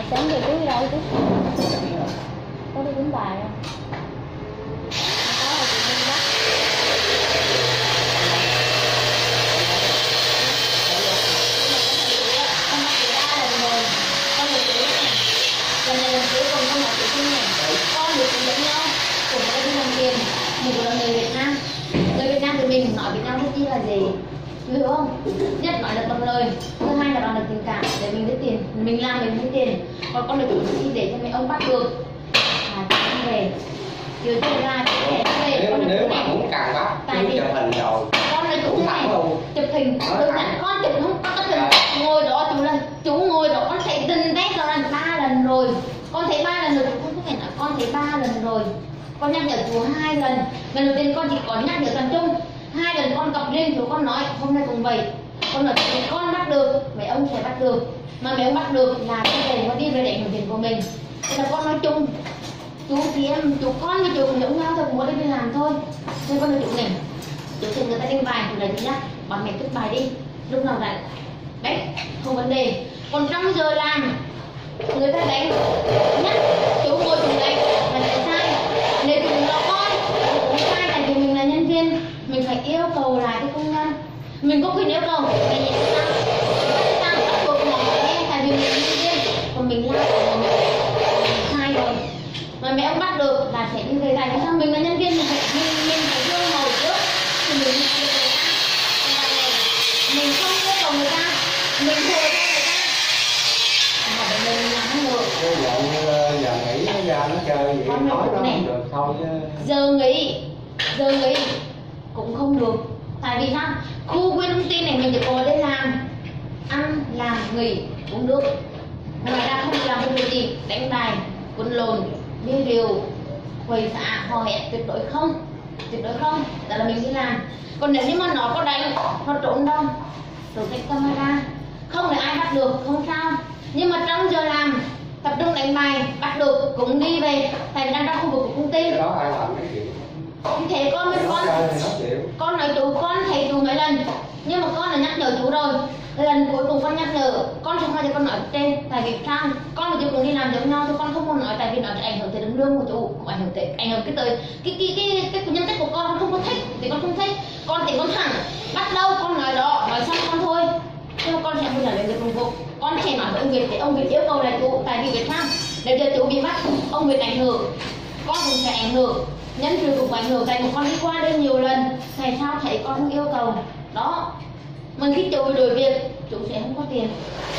Sáng về chú đi đâu chú? Có đi đánh bài không? Có là chị đi bắt. Con bắt chị 3 lần rồi. Con được chị này. Lần này lần cuối cùng con học chị Trinh này. Con được chị giống nhau. Cùng có đi đồng tiền. Mình là người Việt Nam. Người Việt Nam thì mình nói Việt Nam chứ là gì? Hiểu không? Nhất nói được bằng lời, thứ hai là bằng được tình cảm để mình lấy tiền, mình làm mình lấy tiền. Còn con được chủ chi để cho mấy ông bắt được con về chiều chiều ra để về. Nếu mà muốn càng bắt cứ chụp hình rồi con là chủ này chụp hình đơn giản, con chụp không có hình ngồi đó chú ngồi đó con thấy từng test rồi lần 3 lần rồi, con thấy 3 lần rồi, không có thể nói con thấy 3 lần rồi. Con nhắc nhở chú 2 lần, lần đầu tiên con chỉ có nhắc nhở toàn chung, 2 lần con cập lên chú con nói hôm nay cũng vậy, con nói con bắt được mấy ông sẽ bắt được, mà mấy ông bắt được là đi về để hưởng tiền của mình. Thế là con nói chung chú thì em chú con với chú cũng giống nhau thôi, cũng có đi làm thôi. Nên con nói chú này chú thì người ta đánh bài chú này nhá, bạn mẹ cất bài đi lúc nào rảnh đấy không vấn đề. Còn trong giờ làm người ta đánh nhá chú ngồi chú đánh là sai, nếu chú nó con cũng sai, tại vì mình là nhân viên mình phải yêu cầu lại cái công nhân, mình có quyền yêu cầu tại vì sao bắt buộc mọi người, tại vì mình là nhân viên còn mình làm sai rồi mà mẹ ông bắt được là sẽ đi về tại vì sao mình là nhân viên mình phải thương ngồi trước thì mình yêu cầu người ta, mình không yêu cầu người ta mình thừa cho người ta mà mình làm không được. Giờ nghỉ nó ra nó chơi vậy nói nó không được thôi chứ. Giờ nghỉ cũng không được, tại vì sao khu viên thông tin này mình chỉ có để làm ăn làm nghỉ cũng được, ngoài ra không làm cái việc gì đánh bài quấn lồn đi rượu quầy xã hò hẹn tuyệt đối không, đó là mình đi làm. Còn nếu như mà nó có đánh nó trốn đâu rồi cái camera không để ai bắt được không sao, nhưng mà trong giờ làm tập trung đánh bài bắt được cũng đi về, tại vì đang trong khu vực của công ty. Cái đó ai làm cái chuyện thế con với con nói chú con thấy chú mấy lần nhưng mà con là nhắc nhở chú rồi, lần cuối cùng con nhắc nhở con không bao giờ con nói trên, tại vì sao con và chú cũng đi làm giống nhau thôi, con không muốn nói tại vì nó sẽ ảnh hưởng tới lương của chú, ảnh hưởng tới cái nhân cách của con không có thích thì con không thích, con thì con thẳng bắt đâu con nói đó nói xong con thôi, nhưng mà con sẽ không trả lời được công vụ, con sẽ nói với ông Việt để ông Việt yêu cầu là chú, tại vì Việt Nam để giờ chú bị bắt ông Việt ảnh hưởng con cũng sẽ ảnh hưởng, nhân sự cũng ảnh hưởng, tại vì con đi qua đây nhiều lần tại sao thấy con không yêu cầu đó, mình khi chú đổi việc chú sẽ không có tiền,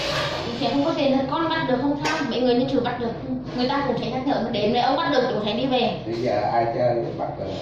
thì con bắt được không sao, mấy người nhân sự bắt được người ta cũng sẽ nhắc nhở đến để ông bắt được chú sẽ đi về. Bây giờ ai chơi thì bắt được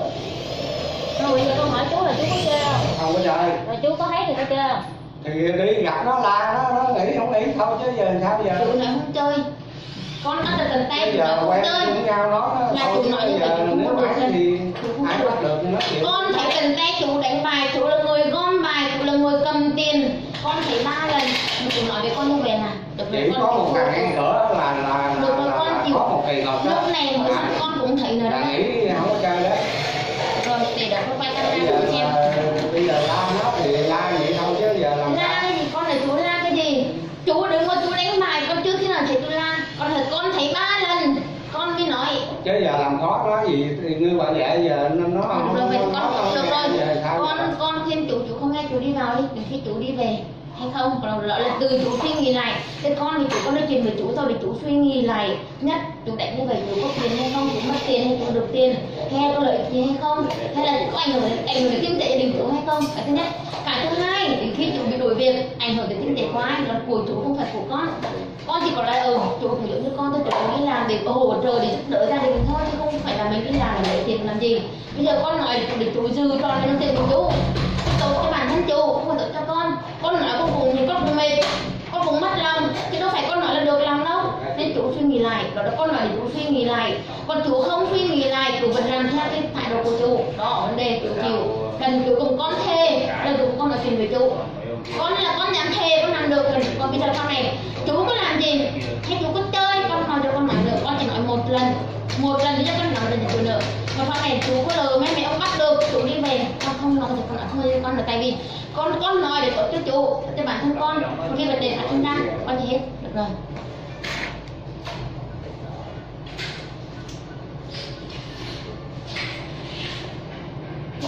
Rồi giờ con hỏi chú là chú có chơi không? Không có chơi. Rồi chú có thấy thì có chơi không? Thì đi gặp nó la nó nghỉ không nghỉ thôi chứ giờ sao giờ. Chú này không chơi, con nó là cần tay giờ không quen chơi với nhau đó là chú nói như vậy chú không có được thì ai bắt được thì nó chịu. Con thấy cần tay chú đánh bài, chú là người gom bài, chú là người cầm tiền, con thấy 3 lần mà chú nói với con như vậy là được rồi, chỉ con có một thằng ngăn cửa được rồi con chịu. có một kỳ ngọt đó Lúc này mới con cũng thấy nữa là đó. nghĩ không có chơi đấy. Rồi để đó con quay camera cho xem. Bây giờ la nó thì la vậy thôi chứ giờ làm La cái gì con là chú la cái gì? Chú đứng mà chú đánh bài con trước khi nào thấy tôi la, con thấy 3 lần con mới nói. Chứ giờ làm khó nó gì thì như bạn vậy giờ nó không rồi vậy con được rồi con con khuyên chú không nghe chú đi vào đi, đến khi chú đi về hay không, còn là từ chú suy nghĩ lại, thế con thì chú có nói chuyện với chú thôi để chú suy nghĩ lại nhất chú đánh như vậy chú có tiền hay không, chú mất tiền hay chú được tiền hay có lợi gì hay không, hay là có ảnh hưởng đến kinh tế gia đình chú hay không, cái thứ nhất. Cái thứ hai đến khi chú bị đổi việc ảnh hưởng đến kinh tế của ai là của chú không phải của con chỉ có là chú cũng giống như con tôi, chú đi làm để hỗ trợ để giúp đỡ gia đình thôi chứ không phải là mình đi làm để lấy tiền làm gì. Bây giờ con nói để chú dư cho nên tiền của chú tốt cho bản thân chú, không phải tốt cho con nói con cùng thì con cũng mệt, con cũng mất lòng chứ đâu phải con nói là được lòng đâu, nên chú suy nghĩ lại, đó là con nói để chú suy nghĩ lại, còn chú không suy nghĩ lại chú vẫn làm theo cái thái độ của chú, đó vấn đề chú chịu. Lần chú cùng con thề, lần chú con nói chuyện với chú, con là con dám thề con làm được rồi, còn bây giờ con này chú có làm gì hay chú có chơi con nói cho con nói được, con chỉ nói một lần chứ con nói lần chú nữa, mà con này chú có lời mấy mẹ ông bắt được chú đi về, con không nói thì con nói thôi, con là tại vì con nói để tốt cho chú cho bản thân con, khi vấn đề phát sinh ra con thì hết được rồi.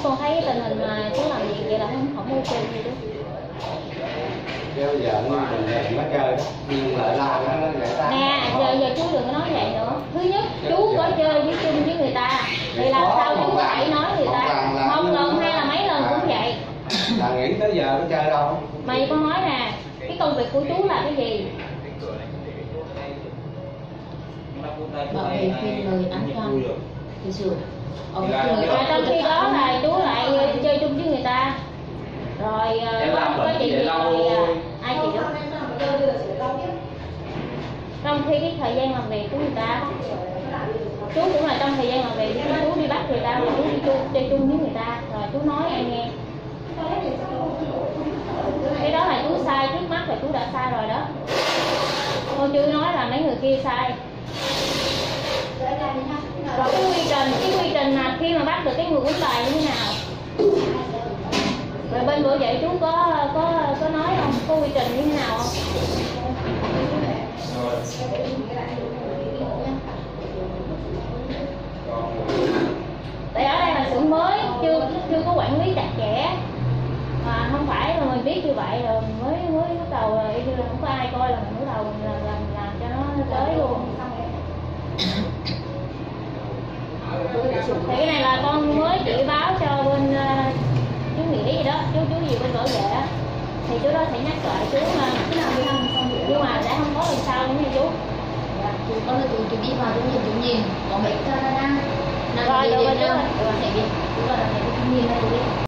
con thấy cái tình hình mà chú làm gì vậy là không ok gì đó. Kêu vợ mình nó chơi đó, nhưng lại la nó người ta. Nè, giờ chú đừng có nói vậy nữa. Thứ nhất, chú có chơi với chung với người ta thì làm sao chú có thể nói người ta một lần hay là mấy lần cũng vậy. Là nghĩ tới giờ nó chơi đâu. Mày con nói nè, cái công việc của chú là cái gì? Bảo vệ quyền lợi an toàn thì sửa. Trong khi đó là chú lại chơi chung với người ta. Rồi có chuyện gì thì ai chịu? Trong khi cái thời gian làm việc của người ta, chú cũng là trong thời gian làm việc chú đi bắt người ta, rồi chú đi chơi chung với người ta, rồi chú nói ai nghe. Cái đó là chú sai trước mắt, rồi chú đã sai rồi đó. Cô chưa nói là mấy người kia sai. Rồi cái quy trình là khi mà bắt được cái người quýnh bài như thế nào? Rồi bên bữa vậy chú có nói không? Có quy trình như thế nào không? Tại ở đây là xưởng mới, chưa có quản lý chặt chẽ. Mà không phải là mình biết như vậy rồi mới bắt đầu là không có ai coi là mình bắt đầu làm cho nó tới luôn. Thì cái này là con mới chỉ báo cho bên chú Nghĩa gì đó, chú gì bên bảo vệ á, thì chú đó sẽ nhắc lại chú mà nhưng mà để không có lần sau nữa nha chú. Chú có là chú đi vào chú nhìn có mấy camera. Rồi, được rồi, Chú vào là chú nhìn là chú biết.